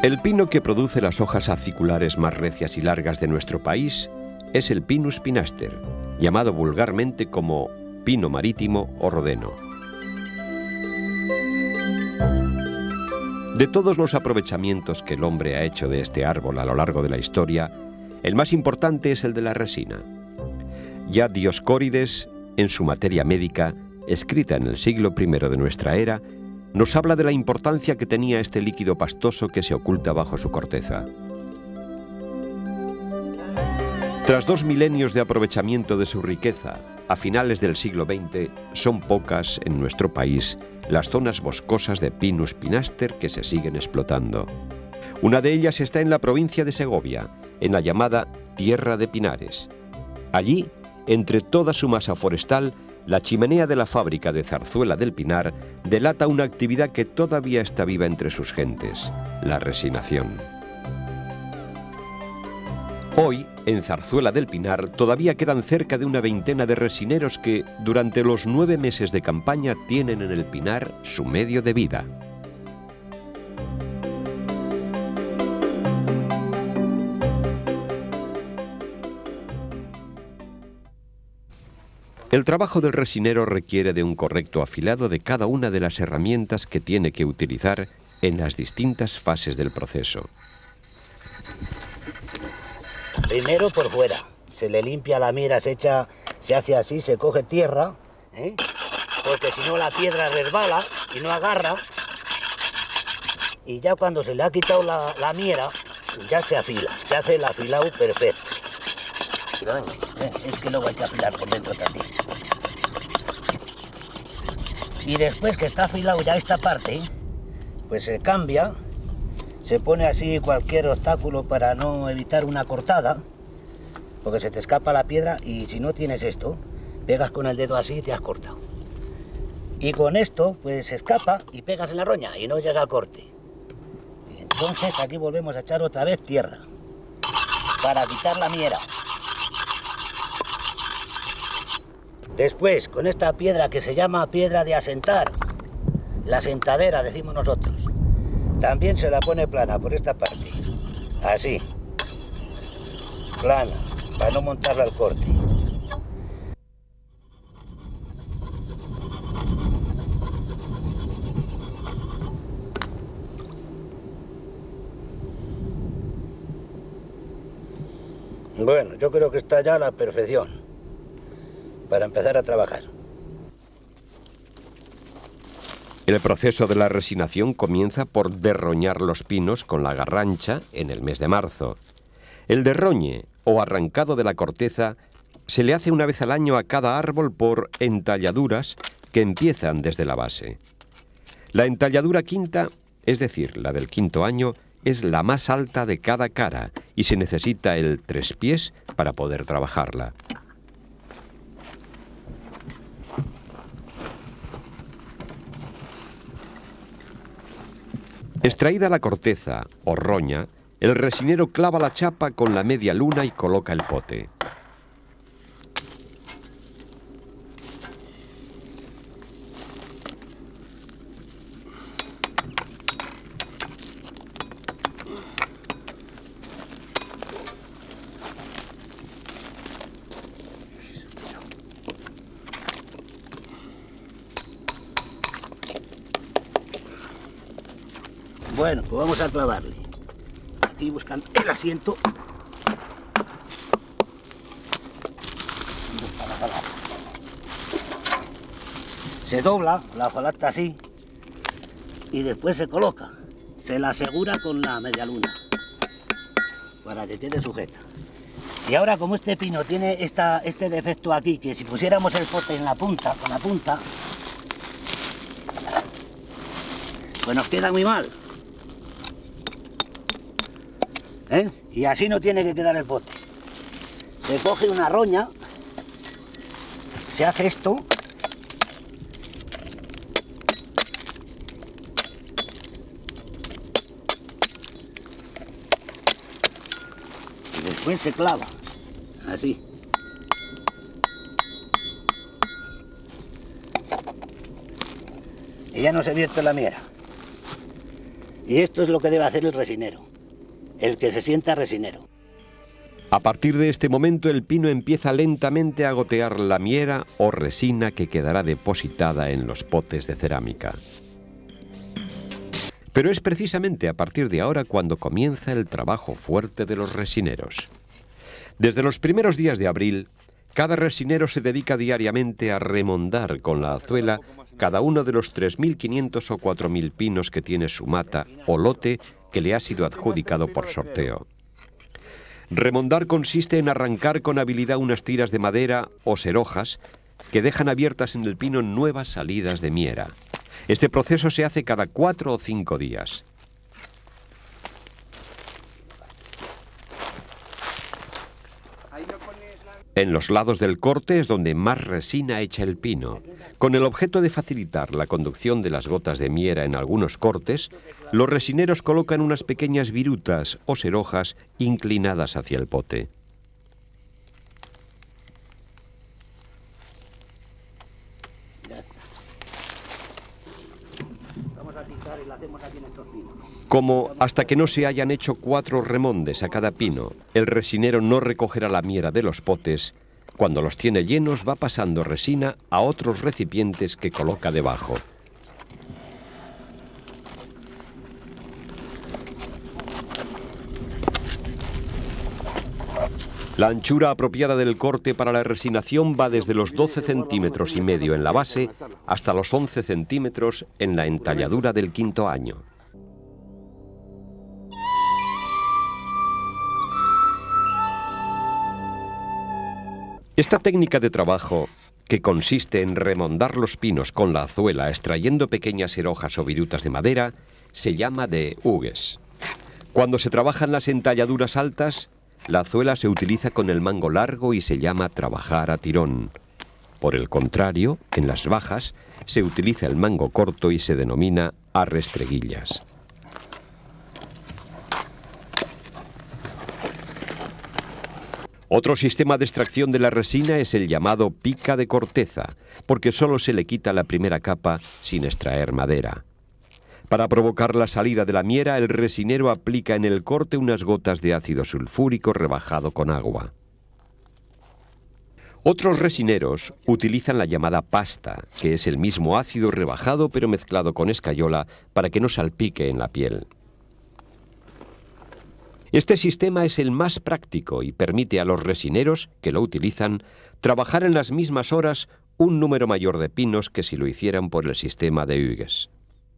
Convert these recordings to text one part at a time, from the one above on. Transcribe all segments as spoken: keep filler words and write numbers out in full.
El pino que produce las hojas aciculares más recias y largas de nuestro país es el Pinus pinaster, llamado vulgarmente como pino marítimo o rodeno. De todos los aprovechamientos que el hombre ha hecho de este árbol a lo largo de la historia, el más importante es el de la resina. Ya Dioscórides, en su Materia Médica, escrita en el siglo primero de nuestra era, nos habla de la importancia que tenía este líquido pastoso que se oculta bajo su corteza. Tras dos milenios de aprovechamiento de su riqueza, a finales del siglo veinte, son pocas en nuestro país las zonas boscosas de Pinus pinaster que se siguen explotando. Una de ellas está en la provincia de Segovia, en la llamada Tierra de Pinares. Allí, entre toda su masa forestal, la chimenea de la fábrica de Zarzuela del Pinar delata una actividad que todavía está viva entre sus gentes, la resinación. Hoy, en Zarzuela del Pinar, todavía quedan cerca de una veintena de resineros que, durante los nueve meses de campaña, tienen en el pinar su medio de vida. El trabajo del resinero requiere de un correcto afilado de cada una de las herramientas que tiene que utilizar en las distintas fases del proceso. Primero por fuera, se le limpia la miera, se echa, se hace así, se coge tierra, ¿eh? Porque si no la piedra resbala y no agarra. Y ya cuando se le ha quitado la, la miera, ya se afila, se hace el afilado perfecto. ¿Eh? Es que luego hay que afilar por dentro también. Y después que está afilado ya esta parte, pues se cambia, se pone así cualquier obstáculo para no evitar una cortada, porque se te escapa la piedra y si no tienes esto, pegas con el dedo así y te has cortado. Y con esto, pues se escapa y pegas en la roña y no llega al corte. Y entonces aquí volvemos a echar otra vez tierra, para quitar la miera. Después, con esta piedra que se llama piedra de asentar, la asentadera decimos nosotros, también se la pone plana por esta parte, así, plana, para no montarla al corte. Bueno, yo creo que está ya a la perfección para empezar a trabajar. El proceso de la resinación comienza por derroñar los pinos con la garrancha en el mes de marzo. El derroñe o arrancado de la corteza se le hace una vez al año a cada árbol por entalladuras que empiezan desde la base. La entalladura quinta, es decir, la del quinto año, es la más alta de cada cara y se necesita el tres pies para poder trabajarla. Extraída la corteza o roña, el resinero clava la chapa con la media luna y coloca el pote. Bueno, pues vamos a clavarle. Aquí buscando el asiento. Se dobla la hojalata así y después se coloca. Se la asegura con la media luna para que quede sujeta. Y ahora, como este pino tiene esta, este defecto aquí, que si pusiéramos el pote en la punta, con la punta, pues nos queda muy mal. ¿Eh? Y así no tiene que quedar el pote. Se coge una roña, se hace esto, y después se clava, así. Y ya no se vierte la miera. Y esto es lo que debe hacer el resinero, el que se sienta resinero. A partir de este momento el pino empieza lentamente a gotear la miera o resina que quedará depositada en los potes de cerámica. Pero es precisamente a partir de ahora cuando comienza el trabajo fuerte de los resineros. Desde los primeros días de abril, cada resinero se dedica diariamente a remondar con la azuela cada uno de los tres mil quinientos o cuatro mil pinos que tiene su mata o lote que le ha sido adjudicado por sorteo. Remondar consiste en arrancar con habilidad unas tiras de madera o serojas que dejan abiertas en el pino nuevas salidas de miera. Este proceso se hace cada cuatro o cinco días. En los lados del corte es donde más resina echa el pino. Con el objeto de facilitar la conducción de las gotas de miera en algunos cortes, los resineros colocan unas pequeñas virutas o serojas inclinadas hacia el pote. Como hasta que no se hayan hecho cuatro remondes a cada pino, el resinero no recogerá la miera de los potes, cuando los tiene llenos va pasando resina a otros recipientes que coloca debajo. La anchura apropiada del corte para la resinación va desde los doce centímetros y medio en la base hasta los once centímetros en la entalladura del quinto año. Esta técnica de trabajo, que consiste en remondar los pinos con la azuela extrayendo pequeñas herojas o virutas de madera, se llama de hugues. Cuando se trabajan las entalladuras altas, la azuela se utiliza con el mango largo y se llama trabajar a tirón. Por el contrario, en las bajas se utiliza el mango corto y se denomina a restreguillas. Otro sistema de extracción de la resina es el llamado pica de corteza, porque solo se le quita la primera capa sin extraer madera. Para provocar la salida de la miera, el resinero aplica en el corte unas gotas de ácido sulfúrico rebajado con agua. Otros resineros utilizan la llamada pasta, que es el mismo ácido rebajado pero mezclado con escayola para que no salpique en la piel. Este sistema es el más práctico y permite a los resineros que lo utilizan trabajar en las mismas horas un número mayor de pinos que si lo hicieran por el sistema de hugues.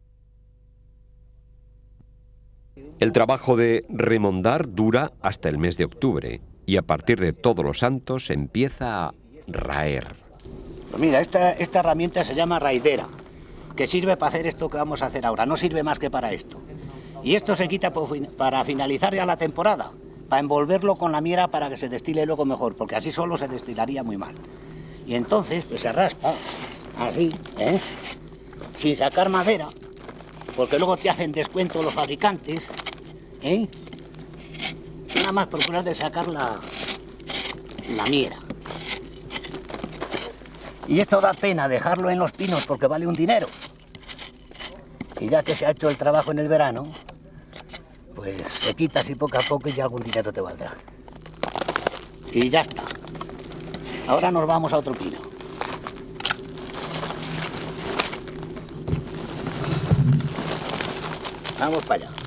El trabajo de remondar dura hasta el mes de octubre y a partir de Todos los Santos empieza a raer. Pues mira, esta, esta herramienta se llama raidera, que sirve para hacer esto que vamos a hacer ahora, no sirve más que para esto. Y esto se quita para finalizar ya la temporada, para envolverlo con la miera para que se destile luego mejor, porque así solo se destilaría muy mal. Y entonces pues se raspa, así, ¿eh? Sin sacar madera, porque luego te hacen descuento los fabricantes, ¿eh? Nada más procurar de sacar la, la miera. Y esto da pena dejarlo en los pinos porque vale un dinero. Y ya que se ha hecho el trabajo en el verano, pues se quita así poco a poco y ya algún dinero te valdrá. Y ya está. Ahora nos vamos a otro pino. Vamos para allá.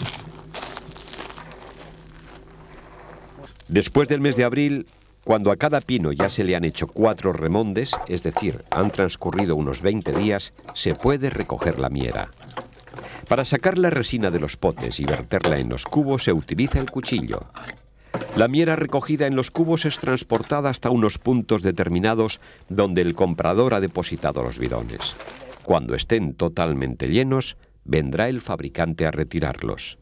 Después del mes de abril, cuando a cada pino ya se le han hecho cuatro remondes, es decir, han transcurrido unos veinte días, se puede recoger la miera. Para sacar la resina de los potes y verterla en los cubos se utiliza el cuchillo. La miera recogida en los cubos es transportada hasta unos puntos determinados donde el comprador ha depositado los bidones. Cuando estén totalmente llenos, vendrá el fabricante a retirarlos.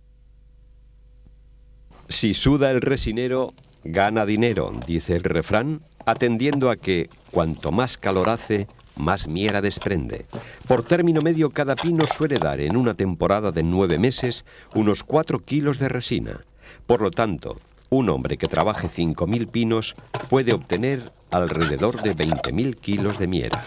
Si suda el resinero, gana dinero, dice el refrán, atendiendo a que cuanto más calor hace, más miera desprende. Por término medio, cada pino suele dar en una temporada de nueve meses unos cuatro kilos de resina. Por lo tanto, un hombre que trabaje cinco mil pinos puede obtener alrededor de veinte mil kilos de miera.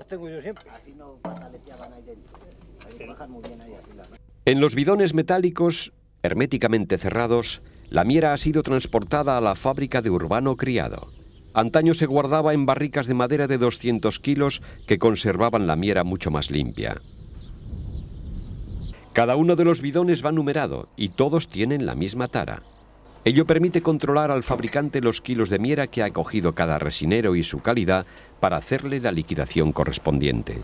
tengo yo siempre. Así no pataleteaban ahí dentro. Hay que bajar muy bien ahí así la... En los bidones metálicos, herméticamente cerrados, la miera ha sido transportada a la fábrica de Urbano Criado. Antaño se guardaba en barricas de madera de doscientos kilos que conservaban la miera mucho más limpia. Cada uno de los bidones va numerado y todos tienen la misma tara. Ello permite controlar al fabricante los kilos de miera que ha cogido cada resinero y su calidad para hacerle la liquidación correspondiente.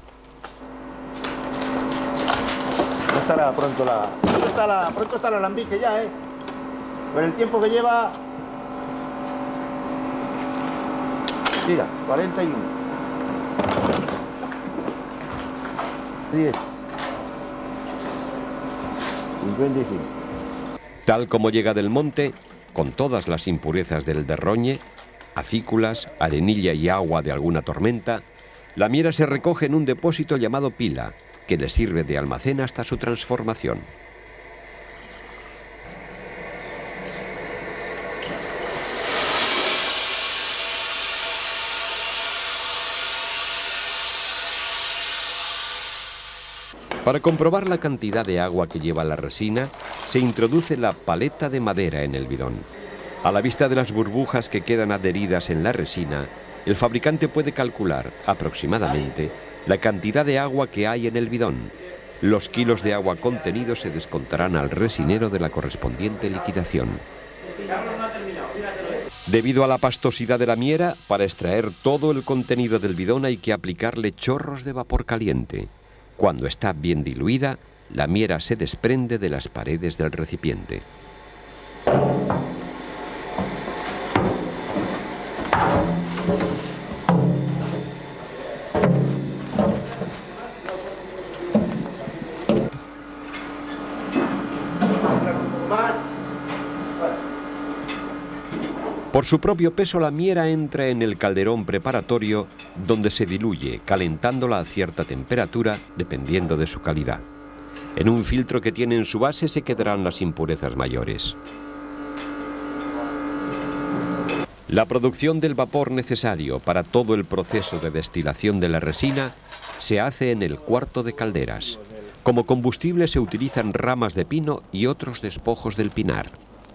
No estará pronto la... Pronto está la, pronto está el alambique ya, ¿eh? Con el tiempo que lleva... Mira, cuarenta y uno. diez. cincuenta y cinco. Tal como llega del monte, con todas las impurezas del derroñe, acículas, arenilla y agua de alguna tormenta, la miera se recoge en un depósito llamado pila, que le sirve de almacén hasta su transformación. Para comprobar la cantidad de agua que lleva la resina, se introduce la paleta de madera en el bidón. A la vista de las burbujas que quedan adheridas en la resina, el fabricante puede calcular aproximadamente la cantidad de agua que hay en el bidón. Los kilos de agua contenidos se descontarán al resinero de la correspondiente liquidación. Debido a la pastosidad de la miera, para extraer todo el contenido del bidón hay que aplicarle chorros de vapor caliente. Cuando está bien diluida, la miera se desprende de las paredes del recipiente. Por su propio peso, la miera entra en el calderón preparatorio, donde se diluye, calentándola a cierta temperatura, dependiendo de su calidad. En un filtro que tiene en su base se quedarán las impurezas mayores. La producción del vapor necesario para todo el proceso de destilación de la resina se hace en el cuarto de calderas. Como combustible se utilizan ramas de pino y otros despojos del pinar.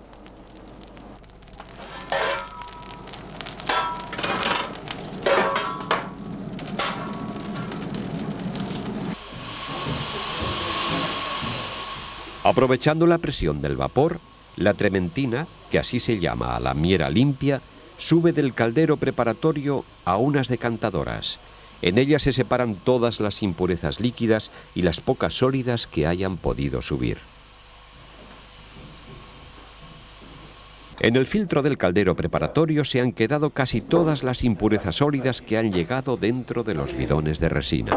Aprovechando la presión del vapor, la trementina, que así se llama a la miera limpia, sube del caldero preparatorio a unas decantadoras. En ellas se separan todas las impurezas líquidas y las pocas sólidas que hayan podido subir. En el filtro del caldero preparatorio se han quedado casi todas las impurezas sólidas que han llegado dentro de los bidones de resina.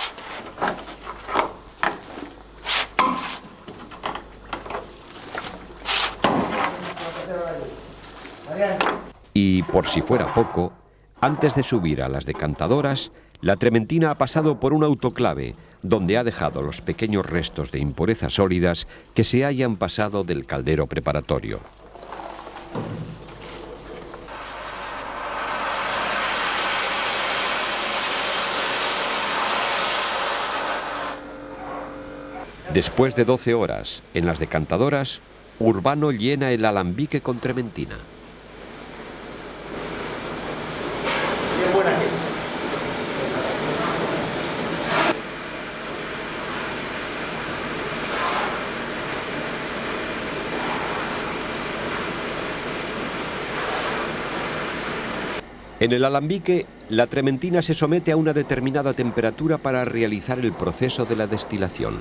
Y por si fuera poco, antes de subir a las decantadoras, la trementina ha pasado por un autoclave, donde ha dejado los pequeños restos de impurezas sólidas que se hayan pasado del caldero preparatorio. Después de doce horas en las decantadoras, Urbano llena el alambique con trementina. En el alambique, la trementina se somete a una determinada temperatura para realizar el proceso de la destilación.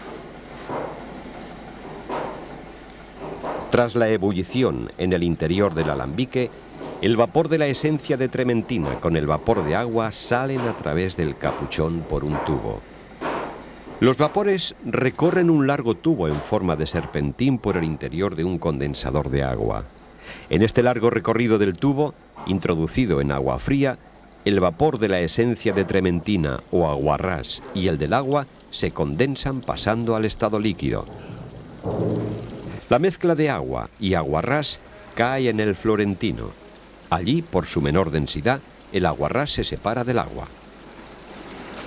Tras la ebullición en el interior del alambique, el vapor de la esencia de trementina con el vapor de agua salen a través del capuchón por un tubo. Los vapores recorren un largo tubo en forma de serpentín por el interior de un condensador de agua. En este largo recorrido del tubo, introducido en agua fría, el vapor de la esencia de trementina o aguarrás y el del agua se condensan pasando al estado líquido. La mezcla de agua y aguarrás cae en el florentino. Allí, por su menor densidad, el aguarrás se separa del agua.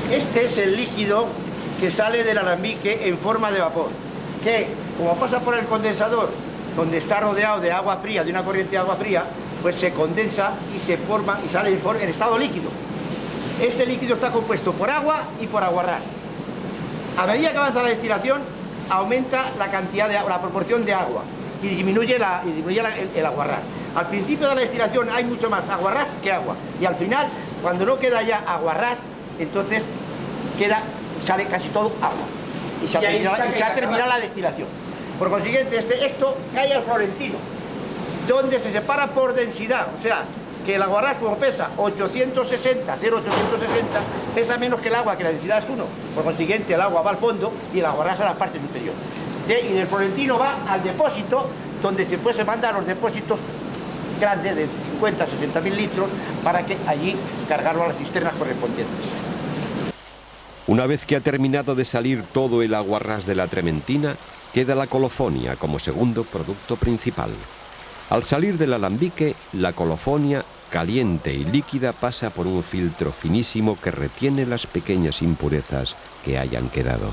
Este es el líquido que sale del alambique en forma de vapor, que como pasa por el condensador, donde está rodeado de agua fría, de una corriente de agua fría, pues se condensa y se forma y sale en, en estado líquido. Este líquido está compuesto por agua y por aguarrás. A medida que avanza la destilación, aumenta la cantidad de agua, la proporción de agua y disminuye, la, y disminuye la, el, el aguarrás. Al principio de la destilación hay mucho más aguarrás que agua, y al final, cuando no queda ya aguarrás, entonces queda, sale casi todo agua y se, y ha, terminado, y se ha terminado la destilación. Por consiguiente, este, esto cae al florentino, donde se separa por densidad, o sea, que el aguarrás, como pesa ochocientos sesenta, cero ochocientos sesenta, pesa menos que el agua, que la densidad es uno. Por consiguiente, el agua va al fondo y el aguarrás a la parte superior. De, y del florentino va al depósito, donde después se mandan los depósitos grandes de cincuenta, sesenta mil litros, para que allí cargarlo a las cisternas correspondientes. Una vez que ha terminado de salir todo el aguarrás de la trementina, queda la colofonia como segundo producto principal. Al salir del alambique, la colofonia, caliente y líquida, pasa por un filtro finísimo que retiene las pequeñas impurezas que hayan quedado.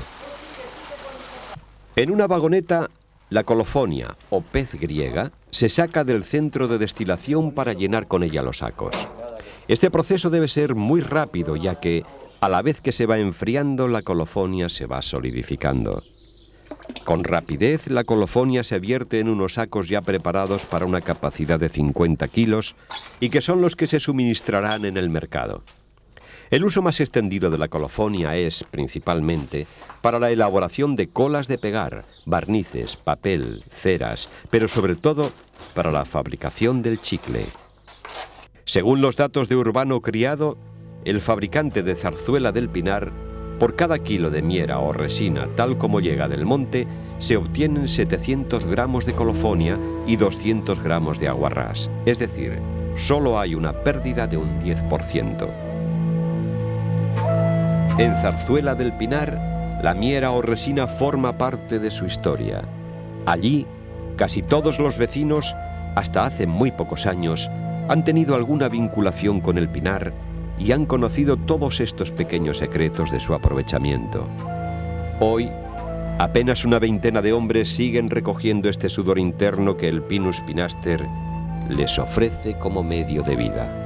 En una vagoneta, la colofonia, o pez griega, se saca del centro de destilación para llenar con ella los sacos. Este proceso debe ser muy rápido, ya que, a la vez que se va enfriando, la colofonia se va solidificando. Con rapidez, la colofonia se vierte en unos sacos ya preparados para una capacidad de cincuenta kilos y que son los que se suministrarán en el mercado. El uso más extendido de la colofonia es, principalmente, para la elaboración de colas de pegar, barnices, papel, ceras, pero sobre todo para la fabricación del chicle. Según los datos de Urbano Criado, el fabricante de Zarzuela del Pinar, por cada kilo de miera o resina tal como llega del monte, se obtienen setecientos gramos de colofonia y doscientos gramos de aguarrás. Es decir, solo hay una pérdida de un diez por ciento. En Zarzuela del Pinar, la miera o resina forma parte de su historia. Allí, casi todos los vecinos, hasta hace muy pocos años, han tenido alguna vinculación con el pinar y han conocido todos estos pequeños secretos de su aprovechamiento. Hoy, apenas una veintena de hombres siguen recogiendo este sudor interno que el Pinus pinaster les ofrece como medio de vida.